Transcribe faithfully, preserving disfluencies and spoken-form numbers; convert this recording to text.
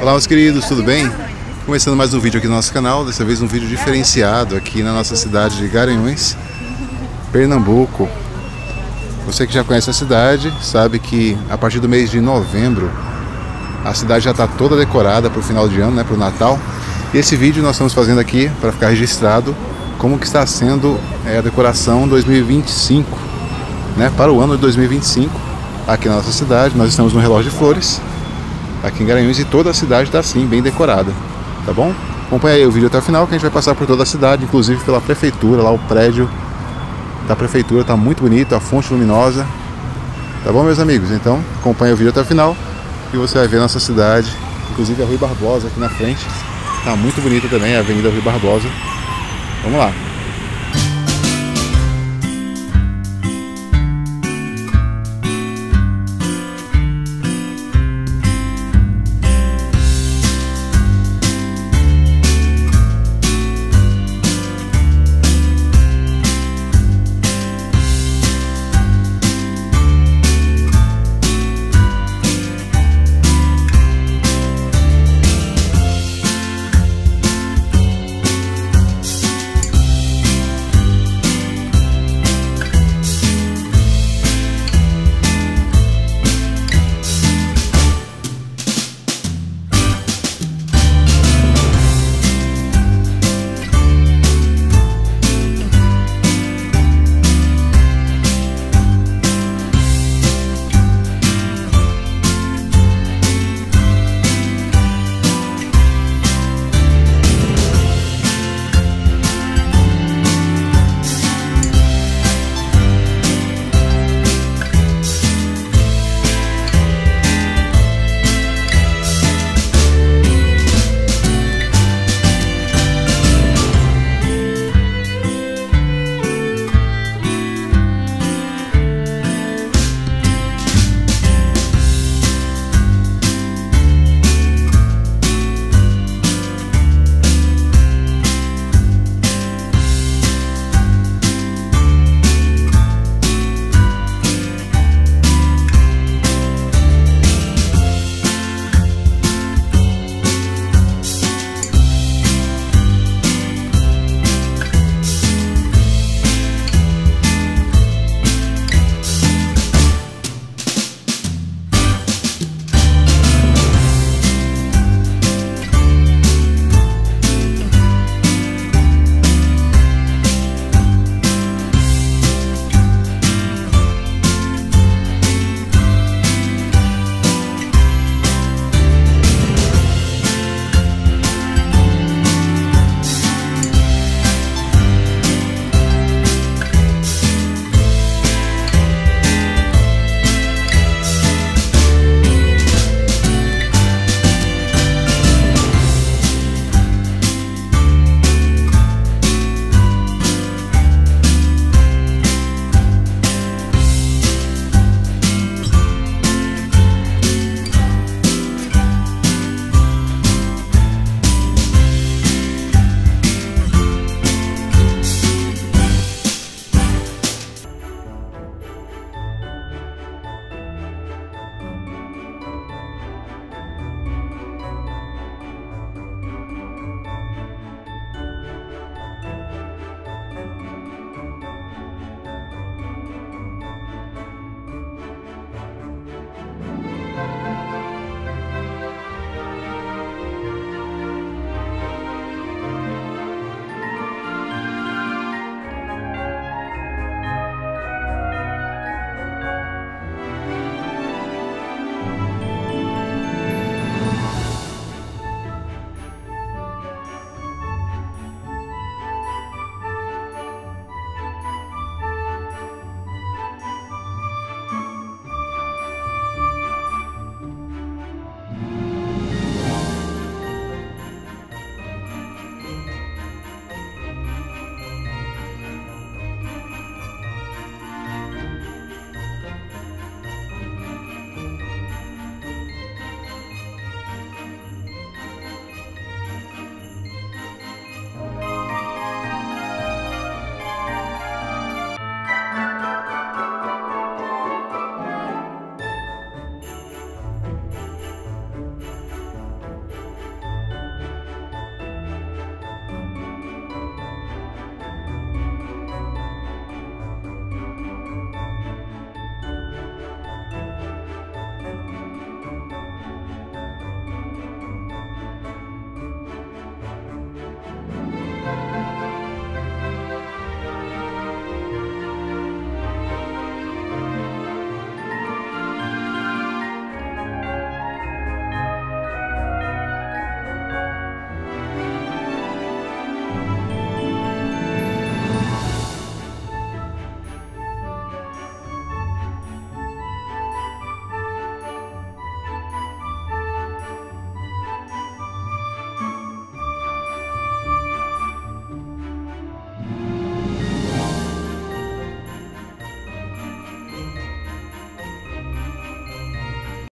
Olá, meus queridos, tudo bem? Começando mais um vídeo aqui no nosso canal, dessa vez um vídeo diferenciado aqui na nossa cidade de Garanhuns, Pernambuco. Você que já conhece a cidade, sabe que a partir do mês de novembro a cidade já está toda decorada para o final de ano, né, para o Natal. E esse vídeo nós estamos fazendo aqui para ficar registrado como que está sendo é, a decoração dois mil e vinte e cinco, né, para o ano de dois mil e vinte e cinco aqui na nossa cidade. Nós estamos no Relógio de Flores, aqui em Garanhuns, e toda a cidade está assim, bem decorada, tá bom? Acompanha aí o vídeo até o final, que a gente vai passar por toda a cidade, inclusive pela prefeitura, lá o prédio da prefeitura está muito bonito, a fonte luminosa, tá bom, meus amigos? Então acompanha o vídeo até o final e você vai ver a nossa cidade, inclusive a Rui Barbosa aqui na frente, tá muito bonita também, a Avenida Rui Barbosa. Vamos lá!